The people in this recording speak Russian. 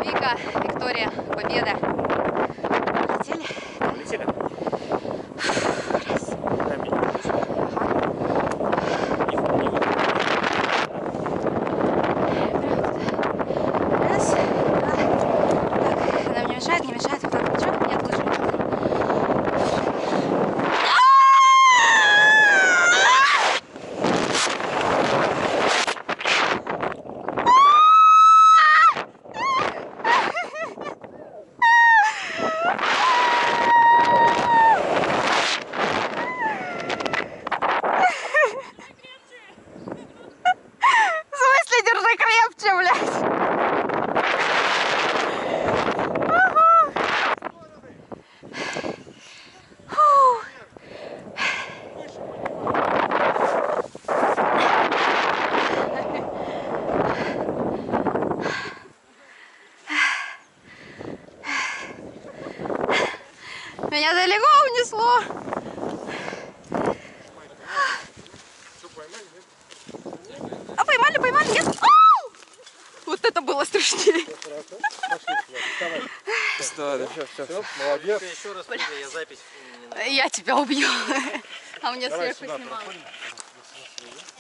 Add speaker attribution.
Speaker 1: Вика, Виктория, Победа. Полетели?
Speaker 2: Полетели.
Speaker 1: Раз. Раз. Так, нам не мешает, не мешает. Вот так, ничего? Нет, лучше. В смысле, держи крепче, блядь. Меня далеко унесло. А поймали, поймали, нет? Ау! Вот это было страшнее.
Speaker 2: Все, молодец.
Speaker 3: Еще раз прыгай, я запись.
Speaker 1: Я тебя убью. А мне сверху снимала.